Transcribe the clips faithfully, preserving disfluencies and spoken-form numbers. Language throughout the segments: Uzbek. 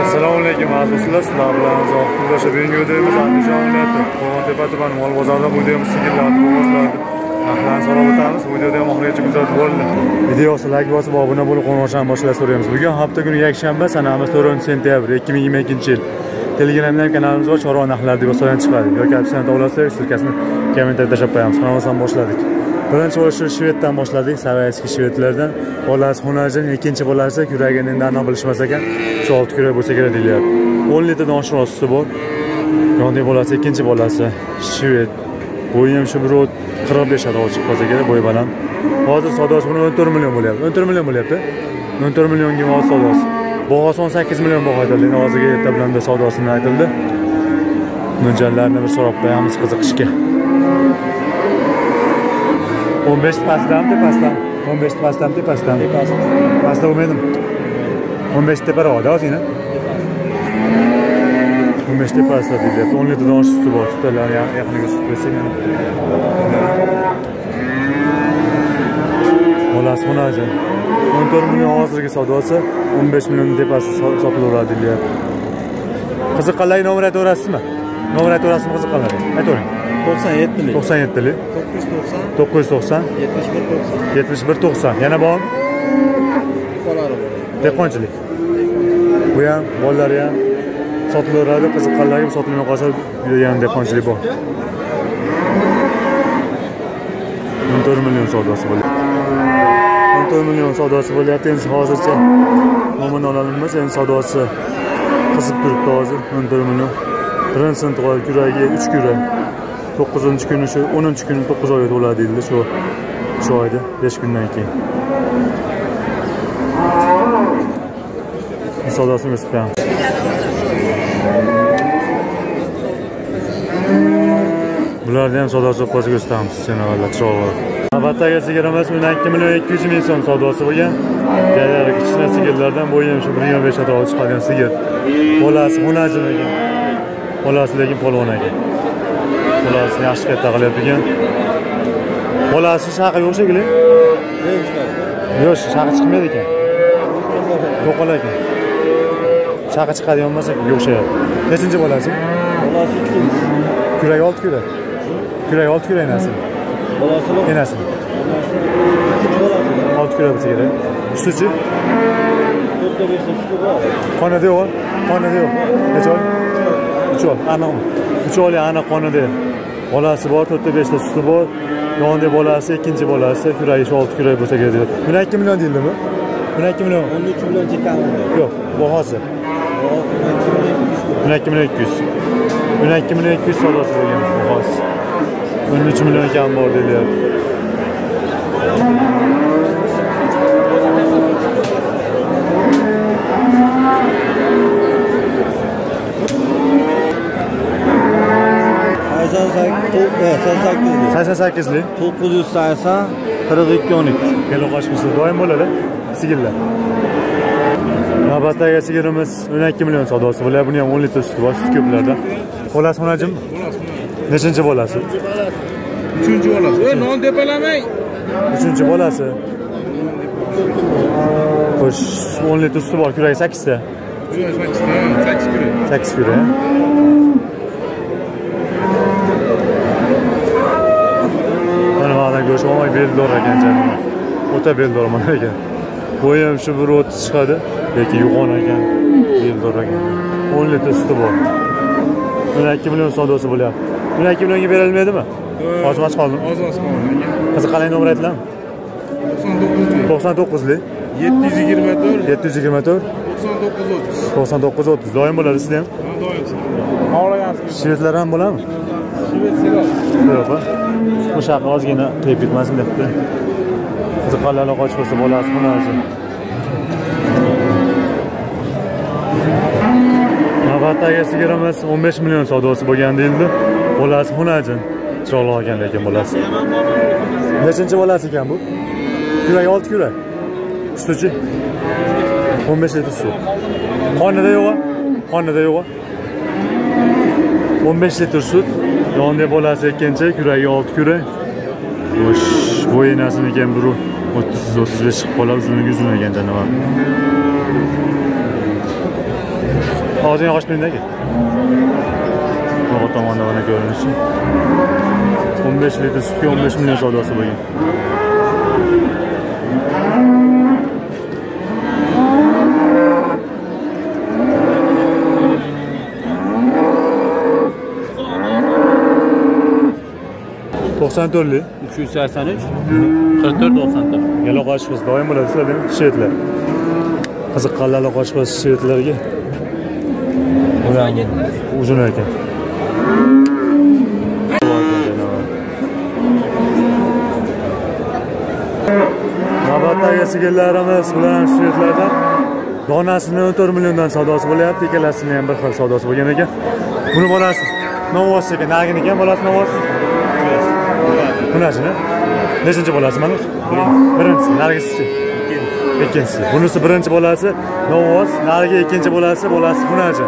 Assalomu alaykum aziz do'stlar, sizlar bilan Zohid bugungi videomiz Andijon viloyati Qo'rg'ontepa tumani mol bozorida bo'lgan sigirlarni bo'g'izlarni narxlarini so'rab o'tamiz. Videoda ham oxirigacha kuzatib bo'ling. Videoga like bosib obuna bo'lib qo'ng'iroqchani boshlab so'raymiz. Bugun hafta kuni yakshanba, sanamiz to'rtinchi sentyabr ikki ming yigirma ikkinchi yil. Telegramda kanalimiz bor, chorva narxlari deb yozgan chiqadi. Yoki opsiyani olasizlar, sirkasini kommentariyada tashlab qo'yamiz. Kanalimizni boshladik. Birinchi bo'lishni Shveddan boshladik, Savayskiy shvedlardan. Bolasi xonajin, ikkinchi bolasi yuragining darno bilishmas ekan, shu olti kurak bo'lsa kerak deyilyapti. o'n litrdan oshiq suti bor. Yonidagi bolasi ikkinchi bolasi shved. Bo'yi ham shu bir qirq besh ado chiqib qolsa kerak, bo'yi baland. Hozir savdosi buni o'n to'rt million bo'lyapti. o'n to'rt million bo'lyapti. o'n to'rt millionga hozir savdosi. Bahosi o'n sakkiz million baho aytildi. Hozirgi erta bilan da savdosini aytildi. Mo'ljallarni bir so'rab qo'yamiz qiziqishga. o'n besh pastdan tepasdan. o'n besh pastdan tepasdan. Pastda bo'lmaydimi? o'n besh teparoqda o'zingni. o'n besh tepasida deyapti. o'n litrdan oshiq suti bor. Sutlarni yaqiniga sut bersak yana. Bolasi xonajin. o'n to'rt million hozirgi savdosi, o'n besh million tepasi sotilaveradi deyapti. Qiziqqanlarga nomer aytaverasizmi? Nomer aytaverasizmi qiziqqanlarga? Aytavering. to'qson yetti to'qson yetti to'qqiz yuz to'qson to'qqiz yuz to'qson yetmish bir to'qson. Yana bormi? Qolari bor. Dehqonchilik. Bu ham bolalari ham sotilaveradi, qiziqqanlarga sotilmay qolsa, bu ham dehqonchilik bor. o'n to'rt million savdosi bo'lyapti. o'n to'rt million savdosi bo'lyapti. Endi hozircha nomini olamiz. Endi savdosi qizib turibdi hozir. o'n to'rt million. Birinchi sinf yuragi uch kurak. to'qqizinchi kuni shu o'ninchi kuni to'qqiz oy to'ladi deyildi shu shu oyda besh kundan keyin. Savdosini o'stiramiz. Bularni ham savdosi qolsa ko'rsatamiz. Chanavarlar chiroqlar. Navbatdagi sigiramiz o'n ikki million ikki yuz ming so'm savdosi bo'lgan. Jayari kichkina sigirlardan bo'yi ham shu bir yigirma besh ado chiqadigan sigir. Bolasi xonajin ekan. Bolasi lekin polvon ekan. Bolasini yaxshi katta qilyapti ekan. Bolasi shaqa yo'q shekilli? Yo'q, shaqa chiqmaydi ekan. Yo'qol ekan. Shaqa chiqadigan bo'lmasa yo'qshayapti. Nechinchi bolasi? Bolasi ikkinchi. Kurak olti kurak. Kurak olti kurak enasi. Bolasi yo'q. Enasi. olti kurak bo'lsa kerak. Sutichi? to'rtta besh suti bor. Qonida yo'q. Qonida yo'q. Necha oy? uch oy. Aniq. uch oyli aniq qonida. Bolasi bor, to'rtta beshta suti bor. Yonida bolasi, ikkinchi bolasi, kuragi shu olti kurak bo'lsa kerak. o'n ikki million deyildimi? o'n ikki million. o'n uch million chekami. Yo'q, bahosi. o'n ikki million ikki yuz. o'n ikki million ikki yuz savdosi bo'lgan bahosi. o'n uch million kam bor deyapti. sakson sakkizlik to'qqiz yuz sakson qirq ikki o'n ikki. Beloqashqisi doim bo'ladi sigirlar. Navbatdagi sigirimiz o'n ikki million savdosi bo'lyapti. Buni ham o'n litr suti bor, sut ko'plarda. Bolasi xonajim? Nechinchi bolasi? uchinchi bolasi. Ey, non depalamang. uchinchi bolasi. Xo'sh, o'n litr suti bor, kuragi sakkizta. sakkizta, sakkiz kurak. sakkiz kurak. Go'sht olmay beldor ekan canım. O'ta beldor mana ekan. Bo'yi ham shu bir o'ttiz chiqadi, lekin yo'g'on ekan. Beldor ekan. o'n litr suti bor. o'n ikki million savdosi bo'lyapti. o'n ikki millionga berilmaydimi? Ochiq qoldim. Ozoz qoldi. Qiziqqanlar nomer aytlam. to'qson to'qqizlik. to'qson to'qqizlik. yetti yuz yigirma to'rt. yetti yuz yigirma to'rt. to'qson to'qqiz o'ttiz. to'qson to'qqiz o'ttiz. Doim bo'ladi sizda ham? Ha, doim. Avlagansiz. Shvedlar ham bo'ladimi? Shved sirop. Yo'q. Bu shaqa ozgina tepib ketmasin debdi. Qiziqqanlarga qochib qolsa bolasi xonajin. Navbatdagi sigirimiz o'n besh million savdosi bo'lgan deyildi. Bolasi xonajin. Chiroqli ekan lekin bolasi. Nechinchi bolasi ekan bu? Kurak olti kurak. Sutichi? o'n besh litr sut. Qonida yo'q? Qonida yo'q. o'n besh litr sut. Yonida bolasi ikkinchi, kuragi olti kurak. Xo'sh, bo'yinasini ekan bir o'ttiz o'ttiz besh chiqib qoladi, uzunligi uzun ekan janob. Ağzını yağışlayındaki. O tomonda bana görünüşü. on besh litr sütga on besh million savdosi bo'lgan. to'qson to'rtlik uch yuz sakson uch qirq to'rt to'qson to'rt. Yaloq ochiqmiz doim bo'ladi sizlardan shvetlar. Qiziqqanlar ochiqmiz shvetlarga. Ularni uzun ekan. Navbatdagi sigirlarimiz bilan shvetlardan donasini o'n to'rt milliondan savdosi bo'lyapti. Ikkalasini ham bir xil savdosi bo'lgan ekan. Buni bolasi Novos ekan, nagin ekan bolasi Novos. Bunasini nechinchi bolasi mana? Birinchisi, narigisi. Ikkinchisi. Bunisi birinchi bolasi Novos, nariga ikkinchi bolasi, bolasi bunachi.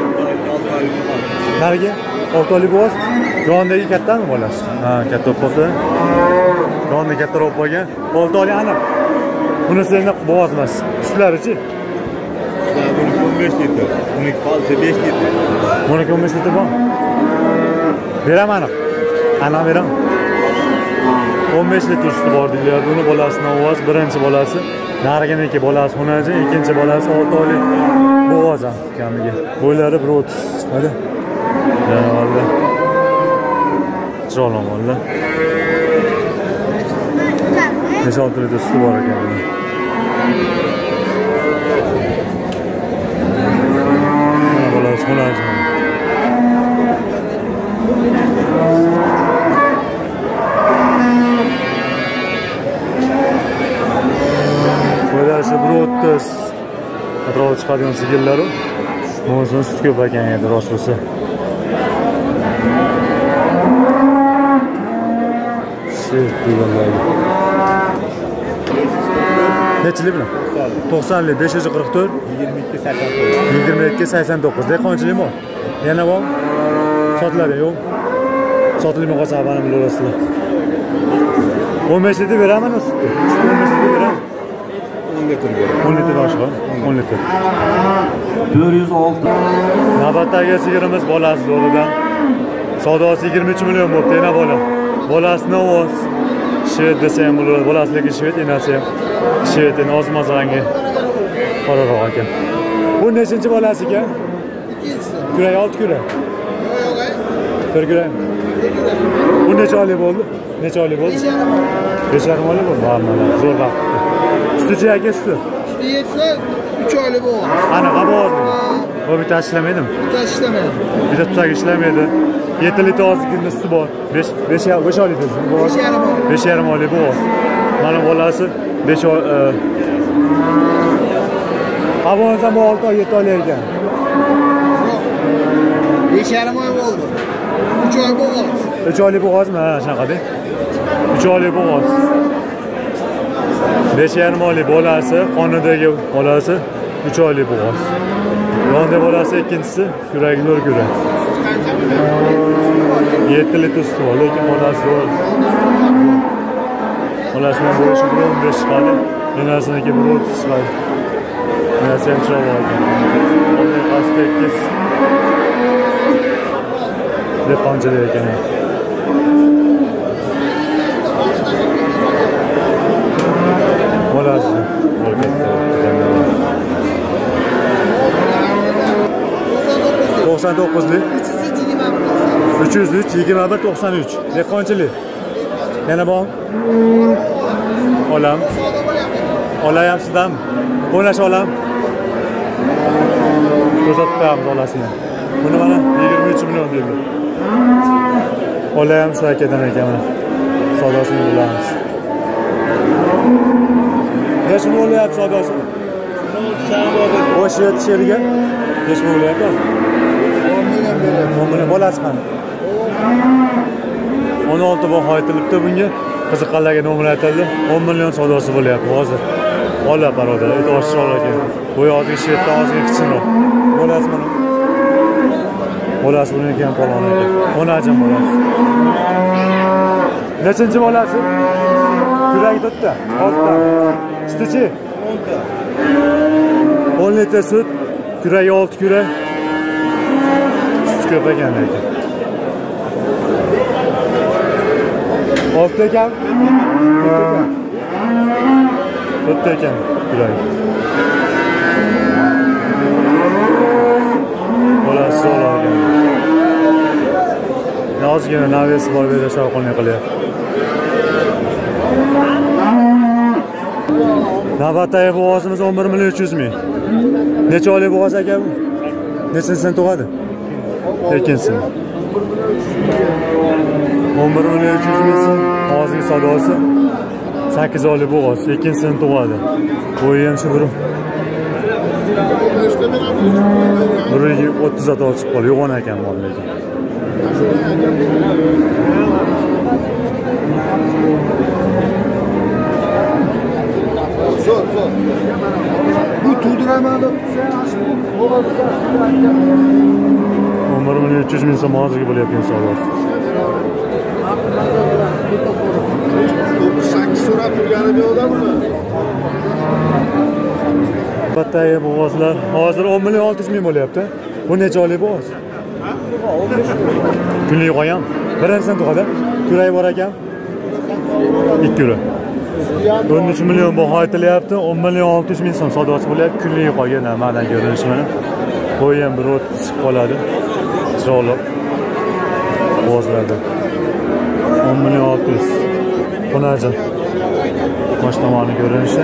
Nariga olti oylik bo'z, yonidagi kattami bolasi? Ha, katta bo'ldi. Yonida kattaroq bo'lgan. olti oylik aniq. Bunisi endi bo'z emas. Ustlari-chi? Buniki o'n besh litr, buniki qolsa besh litr. Buniki o'n besh litr bor. Beraman aniq. Ana beraman. o'n besh litr usti bor deydilar. Buni bolasi Novos, birinchi bolasi. Nariginiki bolasi Xunaji, ikkinchi bolasi olti oylik bo'g'oz ham kamiga. Bo'ylari bir o'ttiz chiqadi. Yana valla. Chiroyli valla. besh olti litr suti bor ekan buni. Mana bolasi Xunaji. Bo'ylari bir o'ttiz atrofga chiqadigan sigirlar u. Bunisi sut ko'p ekan endi rost bo'lsa. Shit deganlar. Nechlik bilan? to'qsonlik, besh yuz qirq to'rt, yigirma ikki sakson to'qqiz. yigirma ikki sakson to'qqiz. Dehqonchilikmi? Yana bor? Sotiladi yo'q? Sotilmay qolsa xabarim bilasizlar. o'n besh litr beraman o sutni. Sutni o'n besh litr beraman. o'n litr beraman. o'n litr oshig'i, o'n litr. to'rt yuz olti. Navbatdagi sigirimiz bolasi zo'ridan. Savdosi yigirma uch million bo'libdi, yana bola. Bolasi Novos. Shvet desa ham bo'ladi. Bolasi lekin shvet, enasi ham shvet, nozmaz rangi. Qoraroq ekan. Bu nechinchi bolasi ekan? Kurak olti kurak. Bir kurak. Bu necha oylik bo'ldi? Necha oylik bo'ldi? besh yarim oylik bo'ldi. Mana zo'r vaqt. Suti aka suti. Suti yetsa uch oylik bo'lgan. Qanaqa bo'g'oz? Bu bitta ishlamaydimi? Bitta ishlamaydi. Bitta tutsak ishlamaydi. yetti litr ozgina suti bor. besh besh oylik dedi. besh yarim oylik. besh yarim oylik bo'g'oz. Mana bolasi besh oy. Avvalsa bu olti oy, yetti oylik ekan. besh yarim oy bo'ldi. uch oy bo'lgan. uch oylik bo'g'ozmi? Ha, shunaqada. uch oylik bo'g'oz. besh yarim oylik bolasi, qonidagi bolasi uch oylik bo'g'oz. Yonda bolasi ikkinchisi, yuragi zo'r yurak. yetti litr suti bor, lekin bolasi zo'r. Bolasining bo'yishi bir o'n besh chiqadi, enasiniki bir o'ttiz chiqadi. Enasi ham chiroyli ekan. Bunday qasdi ikkiz. Dehqonchilik ekan. Bolasi to'qson to'qqizlik uch yuz uch yigirma bir to'qson uch. Dehqonchilik. Yana bor. Olam. Olayapsizdan. Qo'nash olam. Ko'rsatib qo'yamiz olasini. Buni mana yigirma uch million deydi. Olayam shu akadan ekan mana. Savdosini bilamiz. Necha bo'lyapti savdosi? O'sha yetishadigan necha bo'lyapti? o'n million beryapti. o'n million bolasi qani? o'n olti baho aytilibdi bunga. Qiziqqanlarga nomer aytildi. o'n million savdosi bo'lyapti hozir. Ola barodar, e'tibor chiroq ekan. Bu yozgi shetda ozgina kichikroq. Bolasi mana. Bolasi buniki ham polvon ekan. Onajim bolasi. Nechinchi bolasi? Yuragi to'rtta, oltita. Suti-chi? o'n litr sut, yuragi olti kurak, ko'p ekan lekin. Olti ekan. To'rtta ekan. Bular. Bular so'lar ekan. Ozgina navesi bor berib shovqinli qilyapti. Navbatdagi bo'g'ozimiz o'n bir million uch yuz ming. Necha oylik bo'g'oz aka bu? Nechisini tug'adi? Ikkinchisini. o'n bir million uch yuz ming so'm hozirgi savdosi. sakkiz oylik bo'g'oz, ikkinchisini tug'adi. Bo'yi ham shu bir bir o'ttiz ota chiqib qoldi. Yo'g'on ekan mol lekin. Zo'r, zo'r. Bu tuğduraman deb o'n bir million uch yuz ming so'm hozirgi bo'layotgan savdosi. dokuz sakkiz so'rab turganida odammi? Battagi bo'g'ozlar hozir o'n million olti yuz ming bo'lyapti. Bu necha oylik bo'g'oz? Kunlik qo'yam. Birinchisidan tug'adi. Kuray bor ekan. ikki yura. o'n uch million baho aytilyapti. o'n million olti yuz ming so'm savdosi bo'lyapti. Kunlik qolgan ma'dan ko'rinishi mana. Qo'y ham bir o'ttiz chiqib qoladi. Chiroyli. Bo'g'ozlarda. o'n million olti yuz. Qo'naji. Bosh tomoni ko'rinishi.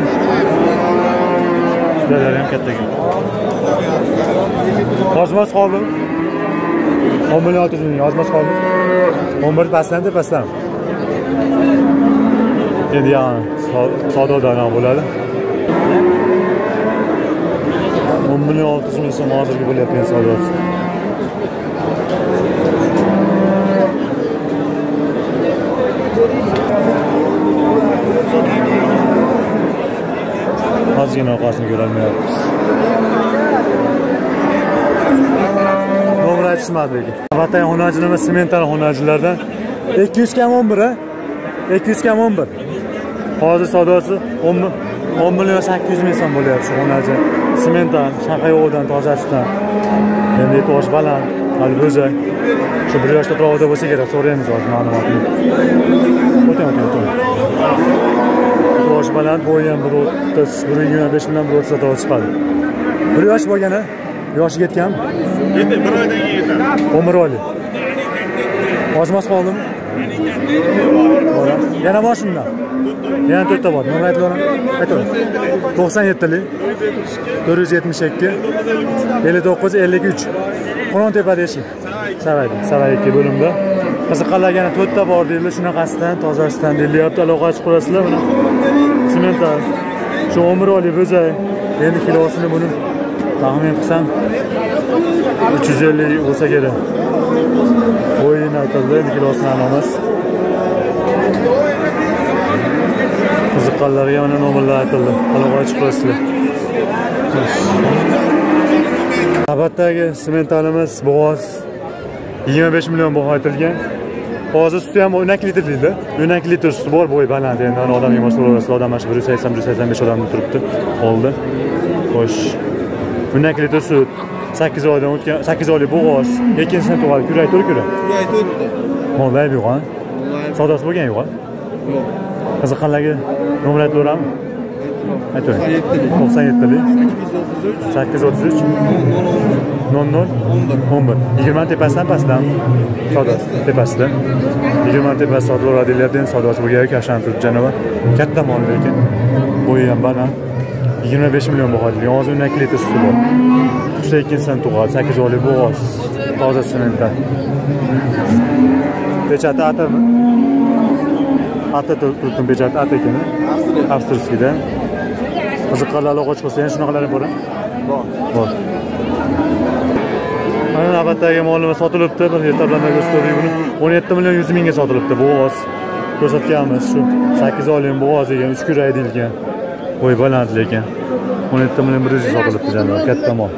Sizlar ham katta ekan. Yozmas qoldi. o'n million olti yuz ming yozmas qoldi. o'n bir pastdan pastdan. Endi yana savdodan bo'ladi. o'n million olti yuz ming so'm hozirgi bo'layotgan savdosi. Ozgina orqasini ko'rolmayapmiz. Nomer aytishmadi lekin. Vatay xonajilimiz semental xonajilardan ikki yuz kam o'n bir a? ikki yuz kam o'n bir. Hozir savdosi o'n million sakkiz yuz ming so'm bo'lyapti shu xonaji. Semental, Shaqayo'dan tozasidan. Endi tosh baland, hali bo'zak. Shu bir yoshda atrofida bo'lsa kerak, so'raymiz hozir ma'lumotni. O'ting, o'ting, o'ting. Tosh baland, bo'yi ham bir o'ttiz, bir yigirma besh million bir o'ttiz to'g'ri chiqadi. Bir yosh bo'lgani, yoshi yetganmi? Yetdi, bir oydan keyin yetadi. o'n bir oylik. Ozmas qoldimi? Bora. Yana bor shundan. Yana to'rtta bor. Nima aytlarim? Aytaver. to'qson yettilik, to'rt yuz yetmish ikki, ellik to'qqiz ellik uch. Qo'rontepada eshik. Savaydi. Savay ikki bo'limda. Qiziqqanlar yana to'rtta bor deydi. Shunaqasidan, tozasidan deyilyapti. Aloqa chiqib qo'yasizlar buni. Semental. Shu o'n bir oylik bo'zak. Endi kilosini buni taxmin qilsam uch yuz ellik bo'lsa kerak. O'yin aytildi, endi kilosini olamiz. Qiziqqanlarga mana nomerlar aytildi. Aloqa chiqib qo'yasizlar. Navbatdagi sementalimiz bo'g'oz yigirma besh million baho aytilgan. Hozir suti ham o'n ikki litr deydi. o'n ikki litr suti bor, bo'yi baland. Endi odam yomon so'rasa, odam mana bir yuz sakson bir yuz sakson besh odamni turibdi. Oldi. Xo'sh. o'n ikki litr sut, sakkiz oydan o'tgan, sakkiz oylik bo'g'oz, ikkinchisini tug'adi, kuray to'rt kuray. Kuray to'rtta. Molday yo'q-a? Savdosi bo'lgan yo'q-a? Yo'q. Qiziqqanlarga nomer aytaverammi? Aytavering. to'qson yettilik, sakkiz o'ttiz uch, nol nol, o'n bir. yigirma tepasidan pastdan. Savdo tepasida. yigirma tepasi savdolar deyilyapti, endi savdosi bo'lgan kashdan turibdi janob. Katta mol lekin. Bo'yi ham baland. yigirma besh million baho aytilgan. Hozir o'n ikki litr suti bor. Uchta ikkinchisini tug'adi, sakkiz oylik bo'g'oz. Toza semental. Pechati atami? Ata turibdi, pechati at ekan. Avstriyada. Qiziqqanlar aloqa chiqsa, yana shunaqalar bor-a? Bor. Bor. Mana navbatdagi molimiz sotilibdi. Bir yertablarni ko'rsatdik buni. o'n yetti million yuz mingga sotilibdi bo'g'oz. Ko'rsatganmiz shu. sakkiz oylik bo'g'oz degan, uch kuray deyilgan. Bo'y baland lekin. o'n yetti million bir yuz sotilibdi janob, katta mol.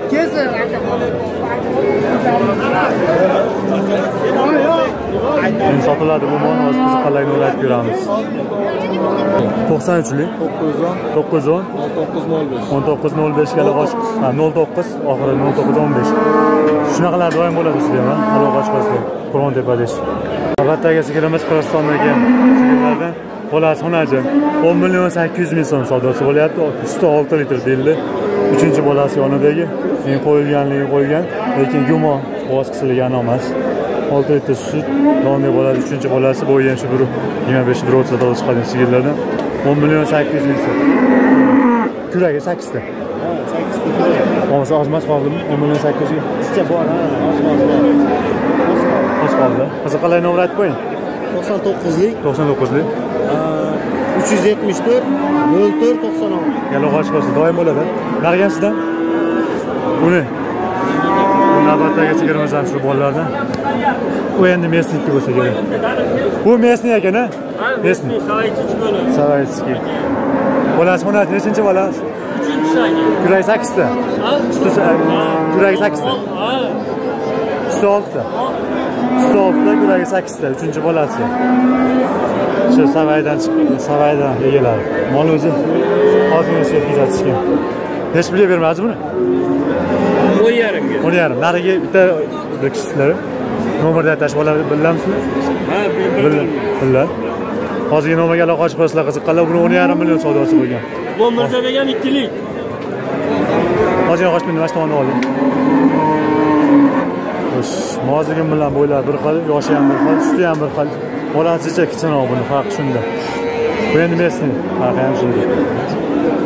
Endi sotiladi bu mol, hozir qiziqqanlarga o'rgatib ko'ramiz. to'qson uchlik, to'qqiz yuz o'n, o'n to'qqiz nol besh ga aloqa. Ha, nol to'qqiz, oxiri nol to'qqiz o'n besh. Shunaqalar doim bo'ladi sizda ham, aloqa ochqasida. Qo'rg'ontepa deyish. Navbatdagi sigirimiz Qirg'izistondagi sigirlardan bolasi xonaji. o'n million sakkiz yuz ming so'm savdosi bo'lyapti. Usti olti litr deyildi. uchinchi bolasi yonidagi. Men qo'yilganligi qo'ygan, lekin gumon ovoz qisilgani emas. olti litr sut, donli bo'ladi. uchinchi bolasi bo'yi ham shu bir yigirma besh o'ttiz to'g'ri chiqadigan sigirlardan o'n million sakkiz yuz ming so'm. Kuragi sakkiz ta. Olmasa ozmas qoldimi? o'n million sakkiz yuz. Sizcha bor, ha? Ozmoz bor. Oz qoldi. Qiziq qalay nomer aytib qo'ying. to'qson to'qqizlik to'qson to'qqizlik uch yuz yetmish to'rt nol to'rt to'qson olti. Yaloq ochqosi doim bo'ladi. Qaragan sizdan? Uni. Bu navbatdagi sigirimiz ham shu bolalardan. U endi mesniki bo'lsa kerak. Bu mesni ekan-a? Mesni. Savaytski. Bolasi xonasi nechinchi bolasi? Kuragi sakkiz ta. Kuragi sakkiz ta. Usti olti ta. Usti olti ta, kuragi sakkiz ta. uchinchi bolasi. Shu Savaydan chiqqan, Savaydan egalari. Mol o'zi hozirgacha yetkazishgan. Hech pulga bermadingiz buni? o'n yarimga. o'n yarim. Nariga bitta kishilar. Nomerni aytash bo'ladi, bilamizmi? Ha, bildim. Bildim. Hozirgi nomerga aloqa ochib qo'ysizlar, qiziqqanlar buni o'n yarim million savdosi bo'lgan. Bu Mirzo degan ikkilik. Hozir qo'shib nima tomonni oldim. Xo'sh, mozigim bilan bo'ylar bir xil, yoshi ham bir xil, suti ham bir xil. Bolasicha kichikroq buni, farqi shunda. Bu endi mesni, farqi ham shunda.